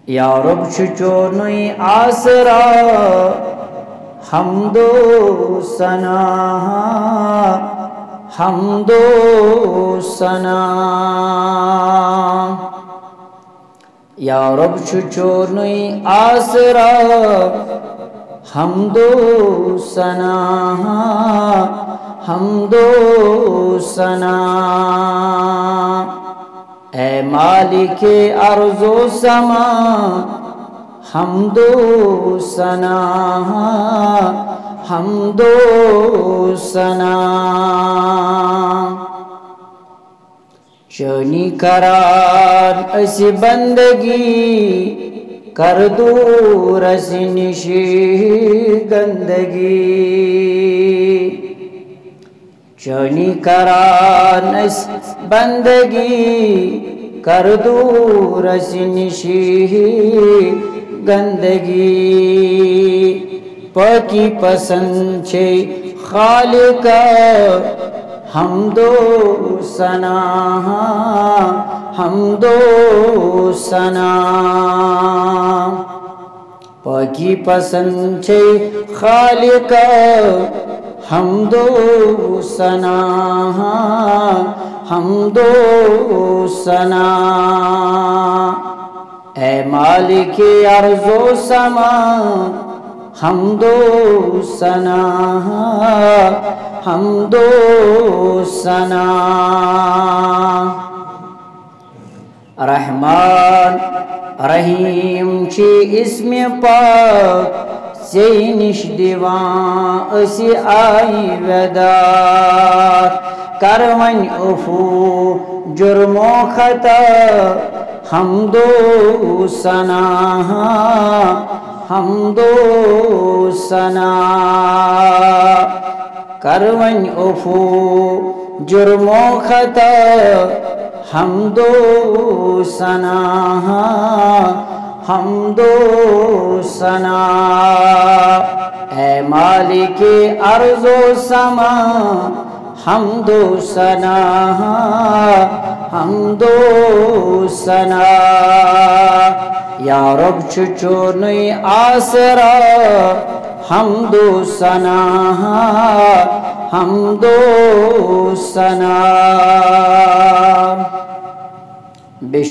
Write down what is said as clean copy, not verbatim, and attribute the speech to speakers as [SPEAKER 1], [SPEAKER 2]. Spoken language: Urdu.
[SPEAKER 1] یا رب چونی آسرا حمد و ثنا حمد و ثنا یا رب چونی آسرا حمد و ثنا حمد و ثنا اے مالک ارض و سما حمد و ثنا حمد و ثنا چونی کران اس بندگی کر دور اس نشی گندگی چونی کران اس بندگی کر دور اس نشی گندگی پاکی پسند چھے خالق حمد و ثنا حمد و ثنا پاکی پسند چھے خالق حمد و ثنا حمد و ثنا اے مالک ارض و سما حمد و ثنا حمد و ثنا رحمان رحیم چی اسم پاک سی نش دیوان اسی آئی ودار کرون افو جرم و خطا حمد و ثنا حمد و ثنا کرون افو جرم و خطا حمد و ثنا حمد و ثنا اے مالک ارض و سما حمد و ثنا حمد و ثنا یا رب چونی آسرا حمد و ثنا حمد و ثنا